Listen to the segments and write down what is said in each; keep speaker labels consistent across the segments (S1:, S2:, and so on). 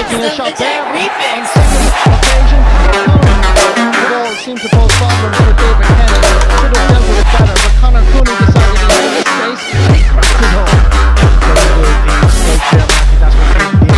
S1: taking a shot there. On second occasion, it all seemed to pose problems for David Kennedy. Should have dealt with it better, but Conor Cooney decided he had the space and he cracked it home. That's what he did.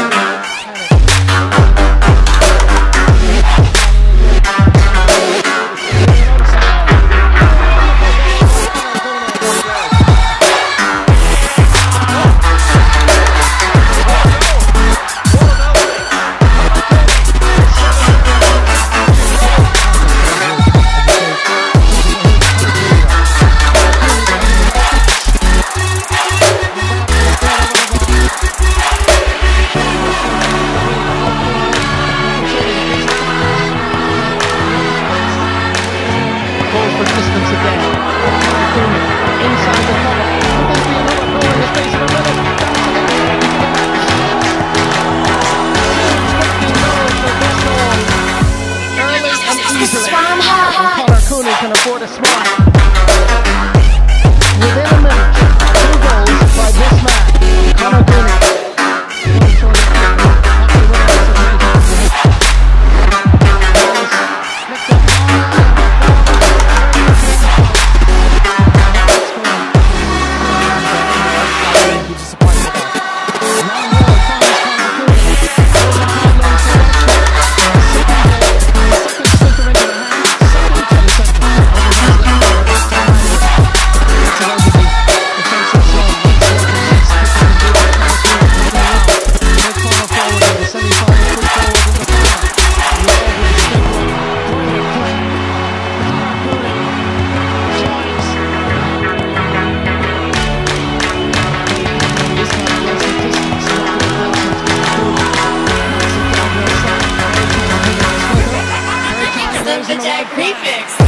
S1: For distance again. Cooney inside the cover. Could this be another goal in the space of a minute? Early and easily. And Conor Cooney can afford a smile. Within a minute, 2 goals by this man, Conor Cooney.
S2: The tag prefix.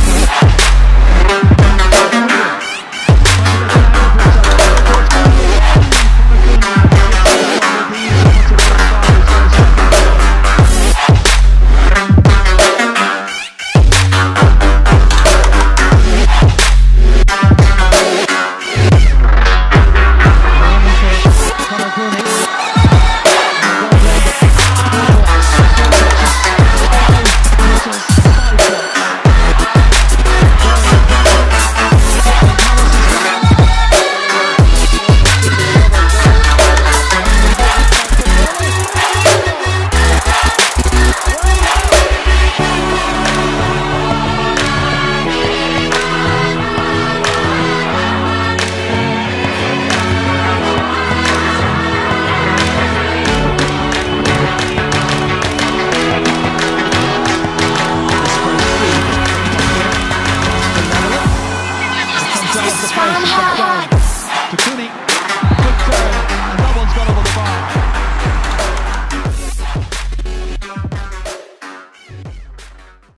S1: To Cooney.